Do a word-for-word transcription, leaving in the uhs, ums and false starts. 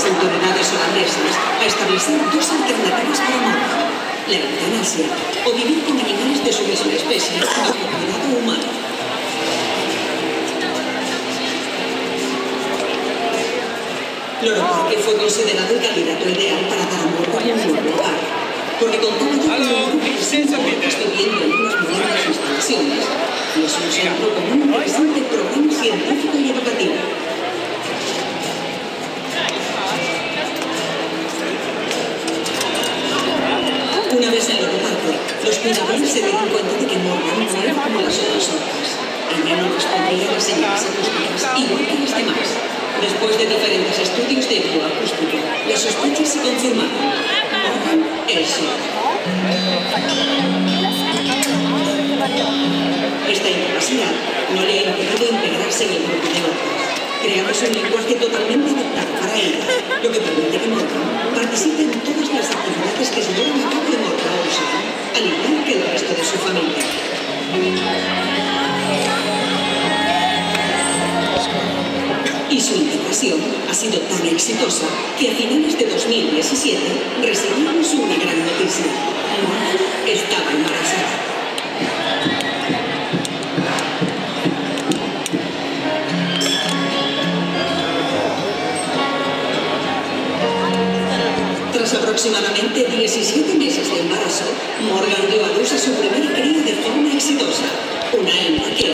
autoridades holandesas a establecer dos alternativas para Morgan: la eutanasia o vivir con animales de su misma especie bajo cuidado humano. Loro Parque fue considerado el candidato ideal para dar a Morgan un nuevo hogar, porque contaba ya con un grupo de cinco hombres viviendo en unas modernas instalaciones y eso nos entró como un interesante programa científico y educativo. Una vez en Loro Parque, los cuidadores se dieron cuenta de que Morgan no era como las otras orcas. Ella no respondía a las señales acústicas igual que las demás. Después de diferentes estudios de ecoacústica, las sospechas se confirmaron. Morgan es sorda. Esta incapacidad no le ha impedido integrarse en el grupo de orcas. Creamos un lenguaje totalmente adaptado para ella, lo que permite que Morgan participe en todas las actividades que se llevan a cabo en Morgan, al igual que el resto de su familia. Y su integración ha sido tan exitosa que a finales de dos mil diecisiete recibimos una gran noticia. Morgan estaba embarazada. Tras aproximadamente diecisiete meses de embarazo, Morgan dio a luz a su primera cría de forma exitosa, una hembra que